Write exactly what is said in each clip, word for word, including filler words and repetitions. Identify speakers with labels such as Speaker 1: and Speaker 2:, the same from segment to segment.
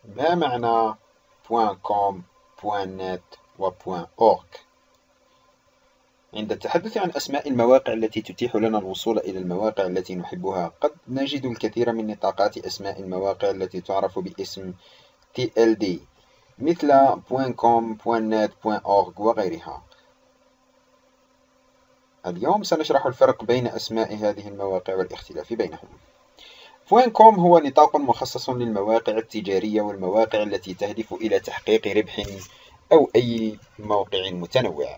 Speaker 1: ما معنى .com .net و .org؟ عند التحدث عن أسماء المواقع التي تتيح لنا الوصول إلى المواقع التي نحبها، قد نجد الكثير من نطاقات أسماء المواقع التي تعرف باسم تي إل دي مثل .com .net .org وغيرها. اليوم سنشرح الفرق بين أسماء هذه المواقع والاختلاف بينهم. .com هو نطاق مخصص للمواقع التجارية والمواقع التي تهدف إلى تحقيق ربح أو أي موقع متنوع.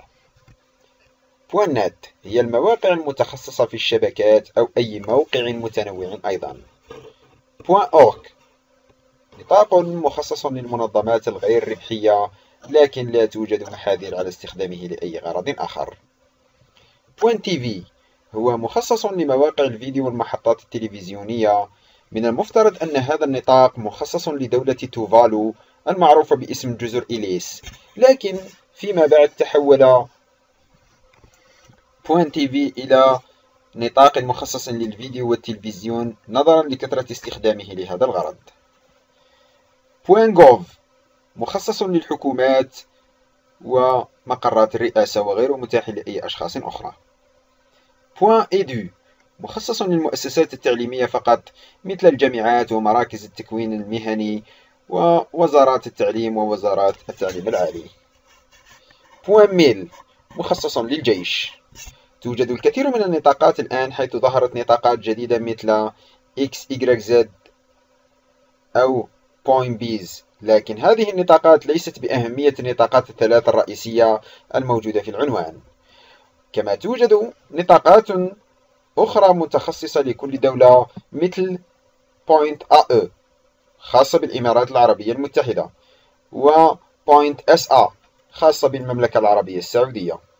Speaker 1: .net هي المواقع المتخصصة في الشبكات أو أي موقع متنوع أيضا. .org نطاق مخصص للمنظمات الغير ربحية، لكن لا توجد محاذير على استخدامه لأي غرض آخر. .tv هو مخصص لمواقع الفيديو والمحطات التلفزيونية. من المفترض أن هذا النطاق مخصص لدولة توفالو المعروفة باسم جزر إليس، لكن فيما بعد تحول .tv إلى نطاق مخصص للفيديو والتلفزيون نظرا لكثرة استخدامه لهذا الغرض. .gov مخصص للحكومات ومقرات الرئاسة وغير متاح لأي أشخاص أخرى. .edu مخصص للمؤسسات التعليمية فقط مثل الجامعات ومراكز التكوين المهني ووزارات التعليم ووزارات التعليم العالي. .mail مخصص للجيش. توجد الكثير من النطاقات الآن، حيث ظهرت نطاقات جديدة مثل إكس واي زد أو بوينبيز، لكن هذه النطاقات ليست بأهمية النطاقات الثلاث الرئيسية الموجودة في العنوان. كما توجد نطاقات أخرى متخصصة لكل دولة مثل .A E خاصة بالإمارات العربية المتحدة و .إس إيه خاصة بالمملكة العربية السعودية.